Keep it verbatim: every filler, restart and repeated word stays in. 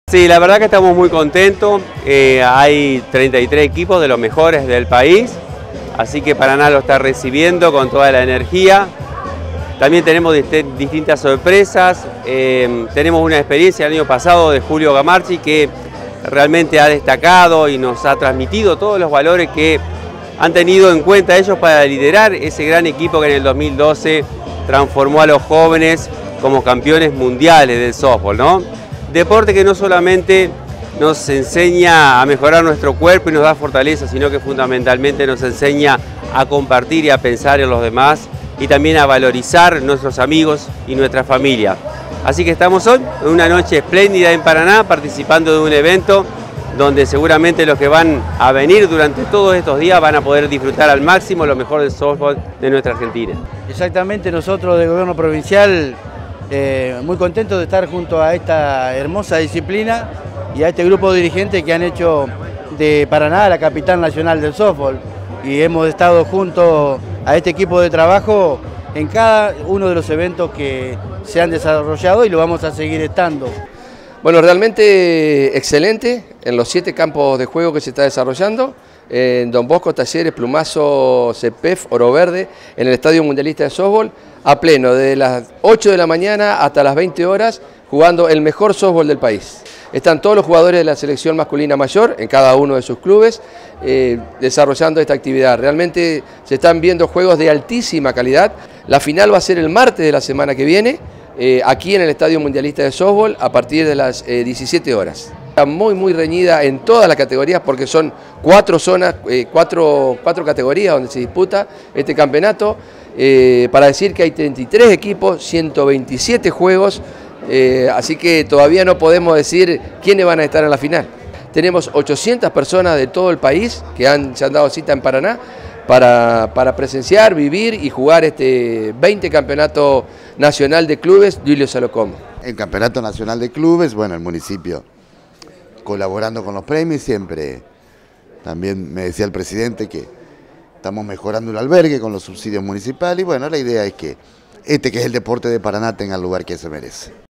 Sí, la verdad que estamos muy contentos, eh, hay treinta y tres equipos de los mejores del país, así que Paraná lo está recibiendo con toda la energía. También tenemos distintas sorpresas, eh, tenemos una experiencia el año pasado de Julio Gamarchi que realmente ha destacado y nos ha transmitido todos los valores que han tenido en cuenta ellos para liderar ese gran equipo que en el dos mil doce transformó a los jóvenes como campeones mundiales del softball, ¿no? Deporte que no solamente nos enseña a mejorar nuestro cuerpo y nos da fortaleza, sino que fundamentalmente nos enseña a compartir y a pensar en los demás y también a valorizar nuestros amigos y nuestra familia. Así que estamos hoy en una noche espléndida en Paraná, participando de un evento donde seguramente los que van a venir durante todos estos días van a poder disfrutar al máximo lo mejor del softball de nuestra Argentina. Exactamente, nosotros del gobierno provincial eh, muy contentos de estar junto a esta hermosa disciplina y a este grupo de dirigentes que han hecho de Paraná la capital nacional del softball, y hemos estado junto a este equipo de trabajo en cada uno de los eventos que se han desarrollado y lo vamos a seguir estando. Bueno, realmente excelente en los siete campos de juego que se está desarrollando, en Don Bosco, Talleres, Plumazo, Cepef, Oro Verde, en el Estadio Mundialista de Softball, a pleno, de las ocho de la mañana hasta las veinte horas, jugando el mejor softball del país. Están todos los jugadores de la selección masculina mayor en cada uno de sus clubes eh, desarrollando esta actividad. Realmente se están viendo juegos de altísima calidad. La final va a ser el martes de la semana que viene, eh, aquí en el Estadio Mundialista de Softball, a partir de las eh, diecisiete horas. Está muy muy reñida en todas las categorías porque son cuatro zonas, eh, cuatro, cuatro categorías donde se disputa este campeonato. Eh, para decir que hay treinta y tres equipos, ciento veintisiete juegos, eh, así que todavía no podemos decir quiénes van a estar en la final. Tenemos ochocientas personas de todo el país que han, se han dado cita en Paraná para, para presenciar, vivir y jugar este veinte Campeonato Nacional de Clubes Duilio Salocom. El Campeonato Nacional de Clubes, bueno, el municipio colaborando con los premios siempre. También me decía el presidente que estamos mejorando el albergue con los subsidios municipales y bueno, la idea es que este que es el deporte de Paraná tenga el lugar que se merece.